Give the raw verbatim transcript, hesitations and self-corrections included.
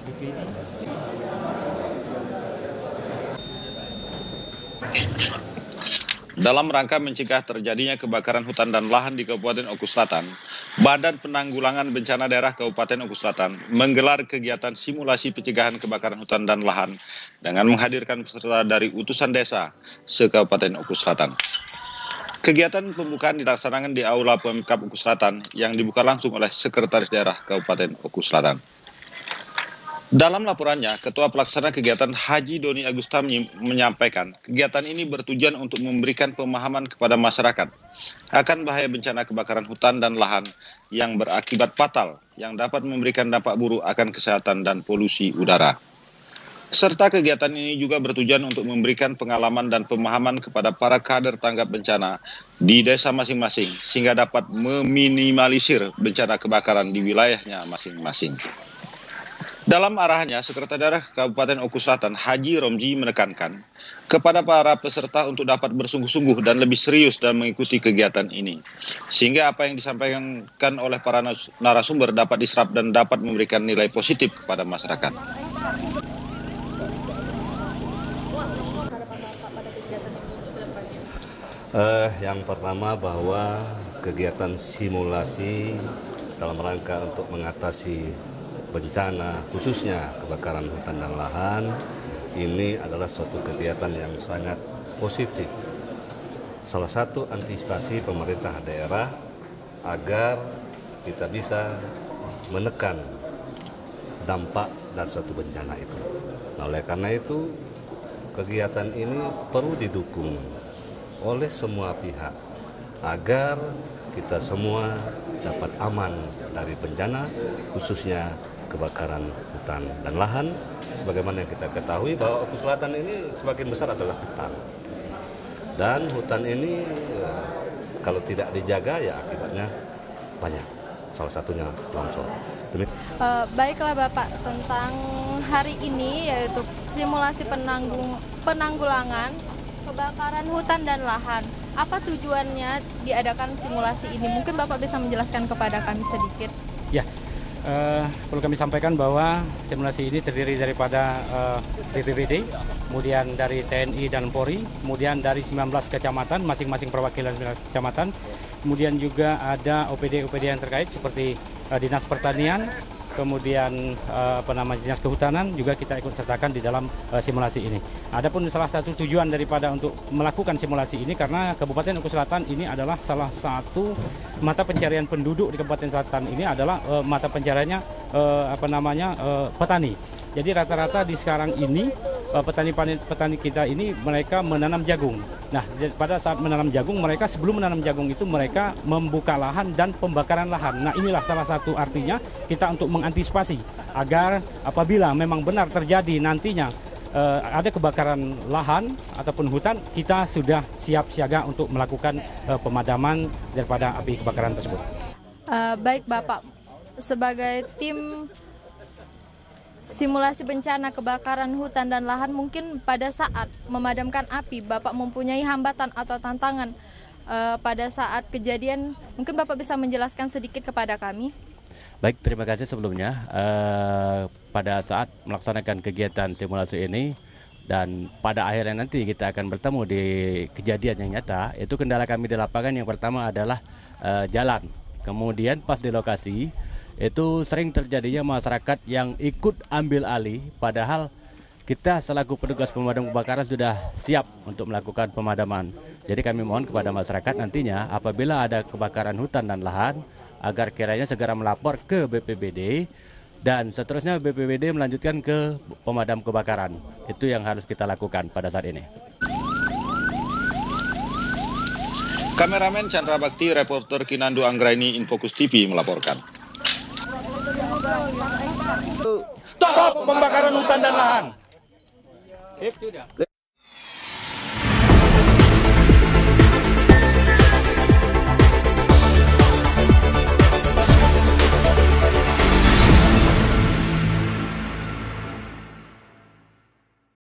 Dalam rangka mencegah terjadinya kebakaran hutan dan lahan di Kabupaten Oku Selatan, Badan Penanggulangan Bencana Daerah Kabupaten Oku Selatan menggelar kegiatan simulasi pencegahan kebakaran hutan dan lahan dengan menghadirkan peserta dari utusan desa se-Kabupaten Oku Selatan. Kegiatan pembukaan dilaksanakan di Aula Pemkab Oku Selatan yang dibuka langsung oleh Sekretaris Daerah Kabupaten Oku Selatan. Dalam laporannya, Ketua Pelaksana Kegiatan Haji Doni Agusta menyampaikan, kegiatan ini bertujuan untuk memberikan pemahaman kepada masyarakat akan bahaya bencana kebakaran hutan dan lahan yang berakibat fatal, yang dapat memberikan dampak buruk akan kesehatan dan polusi udara. Serta kegiatan ini juga bertujuan untuk memberikan pengalaman dan pemahaman kepada para kader tanggap bencana di desa masing-masing, sehingga dapat meminimalisir bencana kebakaran di wilayahnya masing-masing. Dalam arahannya, Sekretaris Daerah Kabupaten Oku Selatan, Haji Romji menekankan kepada para peserta untuk dapat bersungguh-sungguh dan lebih serius dalam mengikuti kegiatan ini. Sehingga apa yang disampaikan oleh para narasumber dapat diserap dan dapat memberikan nilai positif kepada masyarakat. Uh, yang pertama bahwa kegiatan simulasi dalam rangka untuk mengatasi bencana khususnya kebakaran hutan dan lahan ini adalah suatu kegiatan yang sangat positif. Salah satu antisipasi pemerintah daerah agar kita bisa menekan dampak dari suatu bencana itu. Nah, oleh karena itu kegiatan ini perlu didukung oleh semua pihak agar kita semua dapat aman dari bencana khususnya kebakaran hutan dan lahan. Sebagaimana yang kita ketahui bahwa Oku Selatan ini sebagian besar adalah hutan. Dan hutan ini ya, kalau tidak dijaga ya akibatnya banyak. Salah satunya longsor. Uh, baiklah Bapak, tentang hari ini yaitu simulasi penanggung, penanggulangan kebakaran hutan dan lahan. Apa tujuannya diadakan simulasi ini? Mungkin Bapak bisa menjelaskan kepada kami sedikit. Ya. Uh, perlu kami sampaikan bahwa simulasi ini terdiri daripada uh, B P B D, kemudian dari T N I dan Polri, kemudian dari sembilan belas kecamatan, masing-masing perwakilan kecamatan, kemudian juga ada O P D O P D yang terkait seperti uh, Dinas Pertanian, kemudian uh, apa nama Dinas Kehutanan juga kita ikut sertakan di dalam uh, simulasi ini. Adapun salah satu tujuan daripada untuk melakukan simulasi ini karena Kabupaten Oku Selatan ini adalah salah satu mata pencarian penduduk di Kabupaten Selatan ini adalah uh, mata pencariannya uh, apa namanya uh, petani. Jadi rata-rata di sekarang ini petani-petani kita ini mereka menanam jagung. Nah, pada saat menanam jagung mereka sebelum menanam jagung itu mereka membuka lahan dan pembakaran lahan. Nah, inilah salah satu artinya kita untuk mengantisipasi agar apabila memang benar terjadi nantinya eh, ada kebakaran lahan ataupun hutan, kita sudah siap siaga untuk melakukan eh, pemadaman daripada api kebakaran tersebut. Uh, baik Bapak, sebagai tim simulasi bencana kebakaran hutan dan lahan, mungkin pada saat memadamkan api Bapak mempunyai hambatan atau tantangan uh, pada saat kejadian, mungkin Bapak bisa menjelaskan sedikit kepada kami. Baik, terima kasih sebelumnya. Uh, pada saat melaksanakan kegiatan simulasi ini dan pada akhirnya nanti kita akan bertemu di kejadian yang nyata, itu kendala kami di lapangan yang pertama adalah uh, jalan. Kemudian pas di lokasi itu sering terjadinya masyarakat yang ikut ambil alih, padahal kita selaku petugas pemadam kebakaran sudah siap untuk melakukan pemadaman. Jadi kami mohon kepada masyarakat nantinya apabila ada kebakaran hutan dan lahan, agar kiranya segera melapor ke B P B D dan seterusnya B P B D melanjutkan ke pemadam kebakaran. Itu yang harus kita lakukan pada saat ini. Kameramen Chandra Bakti, reporter Kinandu Anggraini, Infocus T V melaporkan. Stop pembakaran hutan dan lahan. Sip, sudah.